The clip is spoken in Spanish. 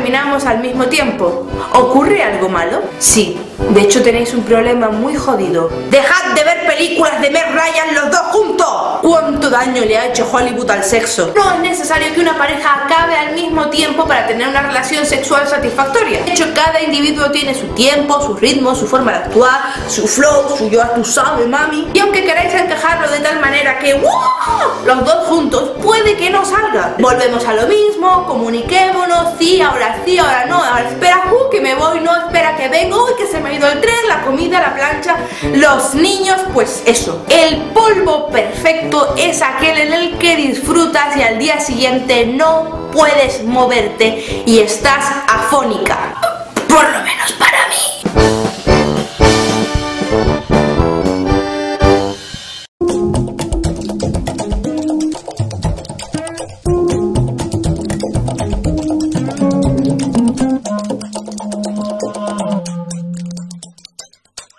terminamos al mismo tiempo. ¿Ocurre algo malo? Sí, de hecho tenéis un problema muy jodido. ¡Dejad de ver películas de Meg Ryan los dos juntos! ¿Cuánto daño le ha hecho Hollywood al sexo? No es necesario que una pareja acabe al mismo tiempo para tener una relación sexual satisfactoria. De hecho, cada individuo tiene su tiempo, su ritmo, su forma de actuar, su flow, su yo tú sabes, mami. Y aunque queráis encajarlo de tal manera que ¡wow!, los dos juntos, puede que no salga. Volvemos a lo mismo, comuniquémonos, sí, ahora no, ahora espera, que me voy, no, espera que vengo, uy, que se me ha ido el tren, la comida, la plancha, los niños, pues eso. El polvo perfecto es aquel en el que disfrutas y al día siguiente no puedes moverte y estás afónica. Por lo menos para